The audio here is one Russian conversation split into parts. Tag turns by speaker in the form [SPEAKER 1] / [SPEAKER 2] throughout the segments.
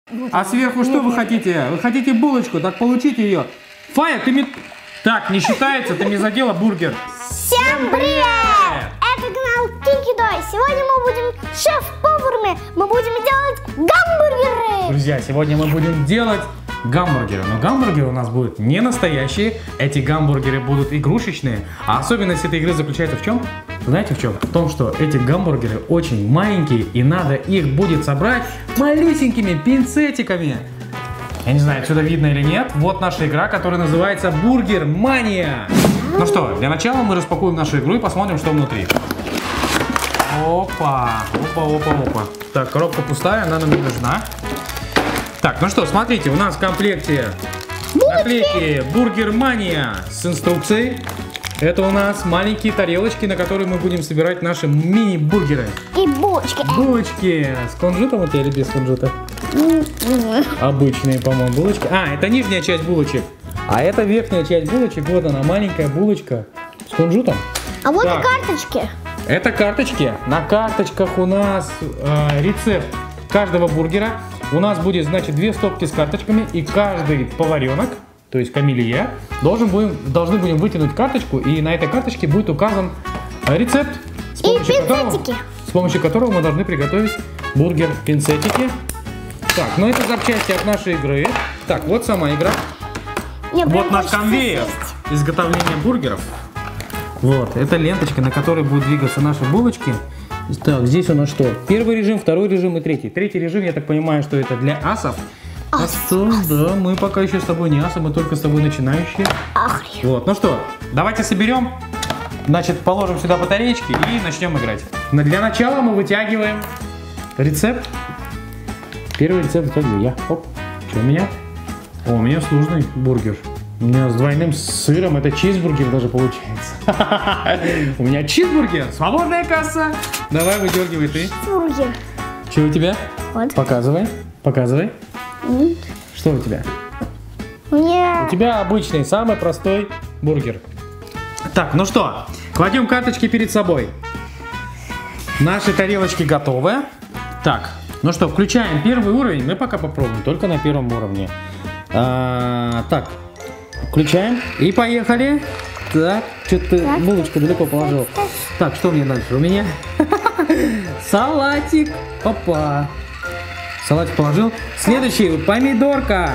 [SPEAKER 1] А сверху что вы хотите? Вы хотите булочку? Так получите ее. Фая, ты мне... Так, не считается, ты мне задела бургер.
[SPEAKER 2] Всем привет! Это канал Кики-Дой. Сегодня мы будем шеф-поварами. Мы будем делать гамбургеры.
[SPEAKER 1] Друзья, сегодня мы будем делать гамбургеры. Но гамбургеры у нас будут не настоящие. Эти гамбургеры будут игрушечные. А особенность этой игры заключается в чем? Знаете в чем? В том, что эти гамбургеры очень маленькие. И надо их будет собрать малюсенькими пинцетиками. Я не знаю, отсюда видно или нет. Вот наша игра, которая называется Бургер Мания. Ну что, для начала мы распакуем нашу игру и посмотрим, что внутри. Опа, опа, опа, опа. Так, коробка пустая, она нам не нужна. Так, ну что, смотрите, у нас в комплекте наклейки Бургер Мания с инструкцией. Это у нас маленькие тарелочки, на которые мы будем собирать наши мини-бургеры.
[SPEAKER 2] И булочки.
[SPEAKER 1] Булочки. С кунжутом у тебя или без кунжута? Обычные, по-моему, булочки. А, это нижняя часть булочек. А это верхняя часть булочек. Вот она, маленькая булочка с кунжутом.
[SPEAKER 2] А вот
[SPEAKER 1] так.
[SPEAKER 2] И карточки.
[SPEAKER 1] Это карточки. На карточках у нас рецепт каждого бургера. У нас будет, значит, 2 стопки с карточками. И каждый поваренок, то есть Камиль и я, должны будем вытянуть карточку. И на этой карточке будет указан рецепт, с помощью которого мы должны приготовить бургер-пинцетики. Так, ну это запчасти от нашей игры. Так, вот сама игра. Вот наш конвейер изготовления бургеров. Вот, это ленточка, на которой будут двигаться наши булочки. Так, здесь у нас что? Первый режим, второй режим и третий. Третий режим, я так понимаю, что это для асов. А что? Да, мы пока еще с тобой не асы, мы только с тобой начинающие. Вот, ну что, давайте соберем. Значит, положим сюда батареечки и начнем играть. Но для начала мы вытягиваем рецепт. Первый рецепт вытягиваю я. Оп. Что у меня? О, у меня сложный бургер. У меня с двойным сыром. Это чизбургер даже получается. У меня чизбургер. Свободная касса. Давай, выдергивай ты.
[SPEAKER 2] Бургер.
[SPEAKER 1] Что у тебя?
[SPEAKER 2] Вот.
[SPEAKER 1] Показывай. Показывай. Что у тебя?
[SPEAKER 2] У
[SPEAKER 1] тебя обычный, самый простой бургер. Так, ну что? Кладем карточки перед собой. Наши тарелочки готовы. Так. Ну что, включаем первый уровень. Мы пока попробуем, только на первом уровне. Так, включаем и поехали. Так, что-то булочку далеко положил. Так, что у меня дальше? У меня салатик. Опа. Салатик положил. Следующий, помидорка.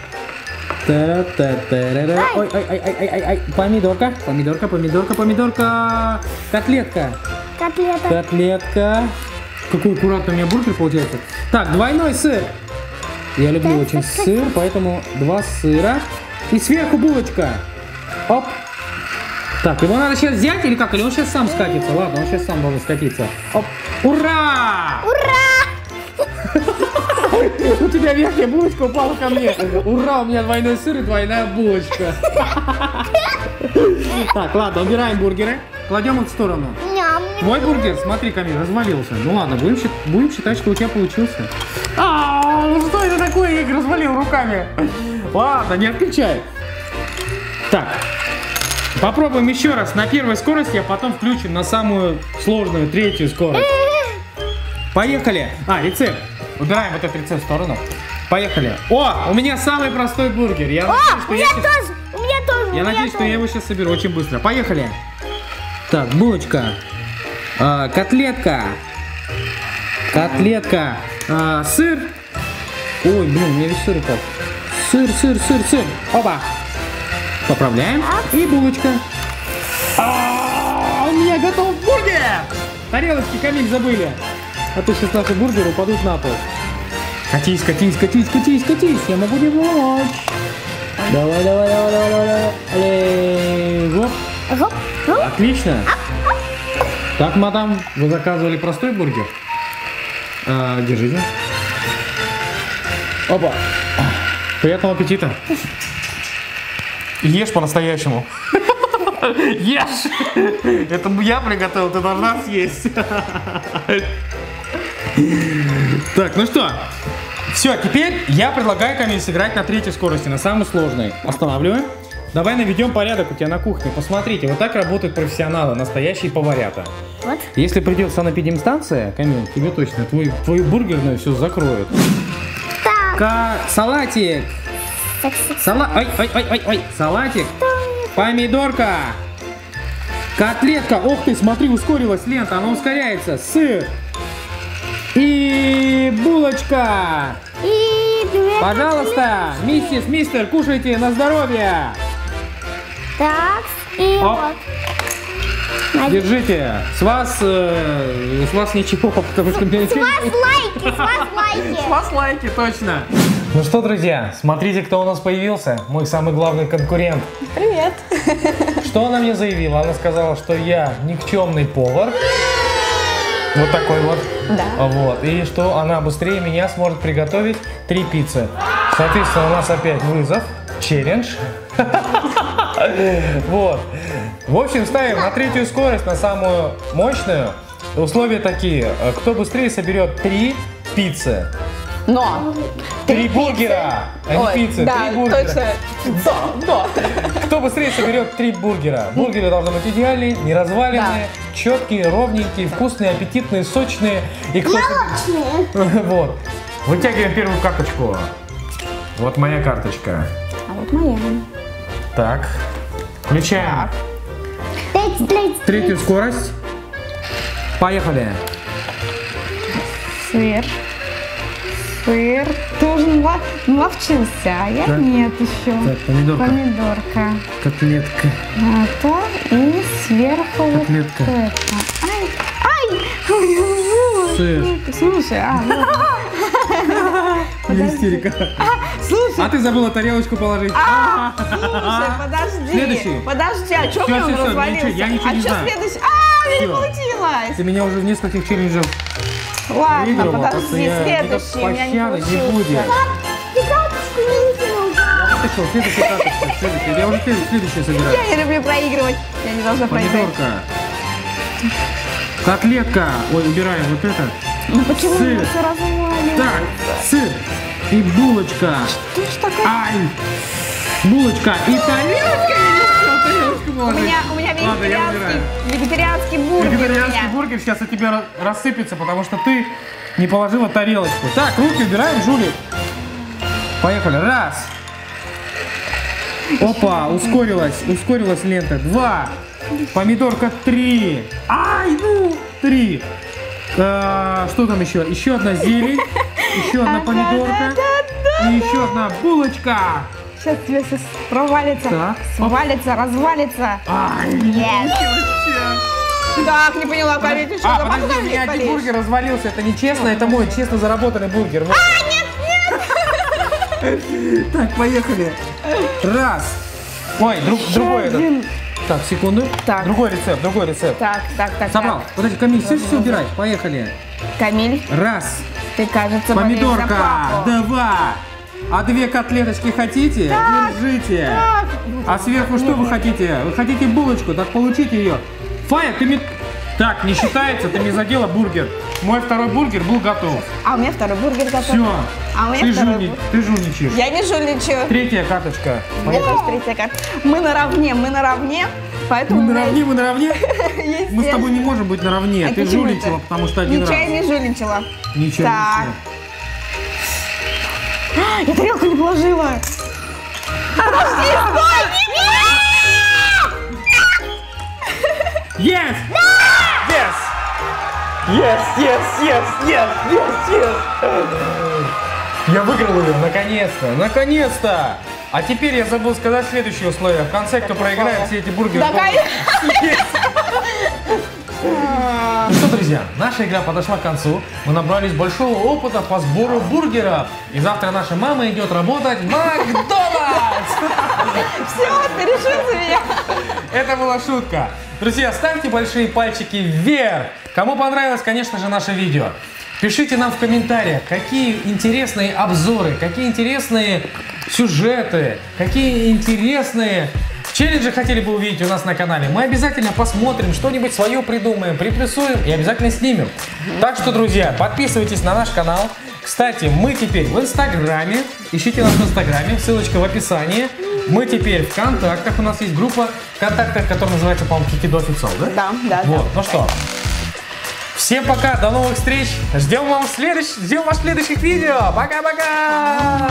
[SPEAKER 1] Ой, помидорка. Помидорка. Котлетка. Котлетка. Какой аккуратный у меня бургер получается. Так, двойной сыр. Я люблю очень сыр, поэтому 2 сыра. И сверху булочка. Оп. Так, его надо сейчас взять или как? Или он сейчас сам скатится? Ладно, он сейчас сам должен скатиться. Оп. Ура!
[SPEAKER 2] Ура!
[SPEAKER 1] У тебя верхняя булочка упала ко мне. Ура, у меня двойной сыр и двойная булочка. Так, ладно, убираем бургеры. Кладем их в сторону. Твой бургер, смотри, Камиль, развалился. Ну ладно, будем считать, что у тебя получился. Ну что это такое? Я их развалил руками. Ладно, не отключай. Так, попробуем еще раз на первой скорости, а потом включим на самую сложную, 3-ю скорость. Поехали. Рецепт. Убираем вот этот рецепт в сторону. Поехали. О, у меня самый простой бургер. Я надеюсь, что я его сейчас соберу очень быстро. Поехали. Так, булочка. Котлетка. Сыр. Ой, блин, у меня весь сыр упал. Сыр. Опа. Поправляем. И булочка. У меня готов бургер. Тарелочки, Камиль, забыли. А то сейчас наши бургеры упадут на пол. Катись. Я могу не помочь. Давай. Гоп. Отлично. Так, мадам, вы заказывали простой бургер? Держите. Опа. Приятного аппетита. Ешь по-настоящему. Ешь. Это я приготовил, ты должна съесть. Так, ну что? Все, теперь я предлагаю, Камиль, сыграть на 3-й скорости, на самой сложной. Останавливаем. Давай наведем порядок у тебя на кухне. Посмотрите, вот так работают профессионалы, настоящие поварята. Вот. Если придет санэпидемстанция, Камиль, тебе точно твою бургерную все закроют.
[SPEAKER 2] Так,
[SPEAKER 1] Салатик. Ой. Салатик. Помидорка. Котлетка. Ух ты, смотри, ускорилась лента. Она ускоряется. Сыр. И булочка.
[SPEAKER 2] И две.
[SPEAKER 1] Пожалуйста, мистер, кушайте на здоровье.
[SPEAKER 2] Так, и
[SPEAKER 1] Оп.
[SPEAKER 2] вот.
[SPEAKER 1] Держите. С вас ничего, потому что мне
[SPEAKER 2] С вас лайки.
[SPEAKER 1] точно. Ну что, друзья, смотрите, кто у нас появился. Мой самый главный конкурент.
[SPEAKER 3] Привет.
[SPEAKER 1] Что она мне заявила? Она сказала, что я никчемный повар. Вот такой вот.
[SPEAKER 3] Да.
[SPEAKER 1] Вот. И что она быстрее меня сможет приготовить 3 пиццы. Соответственно, у нас опять вызов, челлендж. Вот. В общем, ставим на 3-ю скорость, на самую мощную. Условия такие. Кто быстрее соберет 3 пиццы.
[SPEAKER 3] Но.
[SPEAKER 1] 3 бургера, а не пиццы.
[SPEAKER 3] Да,
[SPEAKER 1] 3 бургера.
[SPEAKER 3] точно. Да.
[SPEAKER 1] Кто быстрее соберет 3 бургера? Бургеры должны быть идеальные, не разваленные, четкие, ровненькие, вкусные, аппетитные, сочные. И кто Вот. Вытягиваем первую карточку. Вот моя карточка.
[SPEAKER 3] А вот моя.
[SPEAKER 1] Так. Включаем
[SPEAKER 2] Треть.
[SPEAKER 1] 3-ю скорость. Поехали.
[SPEAKER 3] Сыр. Ты уже наловчился, а я
[SPEAKER 1] Так.
[SPEAKER 3] нет еще.
[SPEAKER 1] Так, помидорка.
[SPEAKER 3] Помидорка.
[SPEAKER 1] Котлетка.
[SPEAKER 3] Это и сверху
[SPEAKER 1] Котлетка.
[SPEAKER 3] вот это. Ай! Ой,
[SPEAKER 1] Сыр.
[SPEAKER 3] слушай,
[SPEAKER 1] Истерика.
[SPEAKER 3] слушай,
[SPEAKER 1] А ты забыла тарелочку положить.
[SPEAKER 3] слушай, подожди.
[SPEAKER 1] Следующий.
[SPEAKER 3] Подожди, а что
[SPEAKER 1] Всё,
[SPEAKER 3] мне он
[SPEAKER 1] всё,
[SPEAKER 3] развалился?
[SPEAKER 1] я ничего не
[SPEAKER 3] что
[SPEAKER 1] знаю.
[SPEAKER 3] следующий? У меня не
[SPEAKER 1] Всё.
[SPEAKER 3] получилось.
[SPEAKER 1] Ты меня уже в нескольких челленджах
[SPEAKER 3] Ладно,
[SPEAKER 1] выиграла, так что
[SPEAKER 3] подожди,
[SPEAKER 1] я
[SPEAKER 3] следующий. У меня не
[SPEAKER 1] пощады не
[SPEAKER 3] получился.
[SPEAKER 1] будет.
[SPEAKER 2] Ты карточку не вытянул.
[SPEAKER 1] Я вытащил следующую карточку. Я уже следующую собираю.
[SPEAKER 3] Я не люблю проигрывать. Я не должна проиграть.
[SPEAKER 1] Помидорка. Котлетка. Ой, убираем вот это.
[SPEAKER 3] Ну почему
[SPEAKER 1] Сыр.
[SPEAKER 3] мне все разваливается?
[SPEAKER 1] Так, сыр. И булочка.
[SPEAKER 3] Ты ж такая...
[SPEAKER 1] Ай. Булочка. И тарелочка. Я не успел тарелочку
[SPEAKER 3] У
[SPEAKER 1] положить.
[SPEAKER 3] меня
[SPEAKER 1] Ладно, я убираю.
[SPEAKER 3] вегетарианский бургер.
[SPEAKER 1] Вегетарианский
[SPEAKER 3] у меня.
[SPEAKER 1] бургер сейчас от тебя рассыпется, потому что ты не положила тарелочку. Так, руки убираем, Жулик. Поехали. Раз. Опа, ускорилась лента. 2. Помидорка 3. Ай, ну, 3. Что там еще? Еще одна зелень, еще одна помидорка и еще одна булочка.
[SPEAKER 3] Сейчас тебе все провалится.
[SPEAKER 1] Так.
[SPEAKER 3] Свалится, развалится.
[SPEAKER 1] Ай,
[SPEAKER 3] Нет. Так, не поняла, Полить, ты что за
[SPEAKER 1] подожди, у
[SPEAKER 3] бахталь,
[SPEAKER 1] меня один
[SPEAKER 3] Полить?
[SPEAKER 1] бургер развалился. Это нечестно, это мой честно заработанный бургер. Вот. Нет! Так, поехали. Раз. Ой, другой этот.
[SPEAKER 3] Один.
[SPEAKER 1] Так, секунду.
[SPEAKER 3] Так.
[SPEAKER 1] Другой рецепт.
[SPEAKER 3] Так.
[SPEAKER 1] Собрал. Подожди, Камиль, все убирай. Поехали.
[SPEAKER 3] Камиль,
[SPEAKER 1] Раз.
[SPEAKER 3] ты, кажется,
[SPEAKER 1] Помидорка.
[SPEAKER 3] болеешь за папу.
[SPEAKER 1] 2. А 2 котлеточки хотите? Держите. А сверху что вы хотите? Вы хотите булочку? Так получите ее. Фая, ты мне... Так, не считается, ты мне задела бургер. Мой второй бургер был готов.
[SPEAKER 3] А у меня второй бургер готов.
[SPEAKER 1] Все.
[SPEAKER 3] А у меня второй бургер.
[SPEAKER 1] Ты жульничаешь.
[SPEAKER 3] Я не жульничаю.
[SPEAKER 1] 3-я карточка.
[SPEAKER 3] Это тоже третья карта. Мы наравне, поэтому...
[SPEAKER 1] Мы наравне?
[SPEAKER 3] Есть
[SPEAKER 1] Мы с тобой не можем быть наравне.
[SPEAKER 3] А
[SPEAKER 1] Ты
[SPEAKER 3] почему
[SPEAKER 1] жульничала,
[SPEAKER 3] это?
[SPEAKER 1] потому что один
[SPEAKER 3] Ничего
[SPEAKER 1] раз.
[SPEAKER 3] я не жульничала.
[SPEAKER 1] Ничего
[SPEAKER 3] Так.
[SPEAKER 1] не
[SPEAKER 3] Я тарелку не положила. Подожди, стой!
[SPEAKER 1] Yes! Yes! Я выиграл ее, наконец-то! А теперь я забыл сказать следующее условие. В конце, кто проиграет, все эти бургеры...
[SPEAKER 3] Да,
[SPEAKER 1] Ну что, друзья, наша игра подошла к концу. Мы набрались большого опыта по сбору бургеров. И завтра наша мама идет работать в Макдональдс!
[SPEAKER 3] Все, ты решил за меня.
[SPEAKER 1] Это была шутка. Друзья, ставьте большие пальчики вверх. Кому понравилось, конечно же, наше видео. Пишите нам в комментариях, какие интересные обзоры, какие интересные сюжеты, какие интересные челленджи хотели бы увидеть у нас на канале. Мы обязательно посмотрим, что-нибудь свое придумаем, приплюсуем и обязательно снимем. Так что, друзья, подписывайтесь на наш канал. Кстати, мы теперь в Инстаграме. Ищите нас в Инстаграме, ссылочка в описании. Мы теперь в ВКонтактах. У нас есть группа ВКонтактах, которая называется, по-моему, Кикидо Официал, да?
[SPEAKER 3] Да.
[SPEAKER 1] Вот, ну что, Всем пока, до новых встреч. Ждем вас в следующих видео. Пока-пока.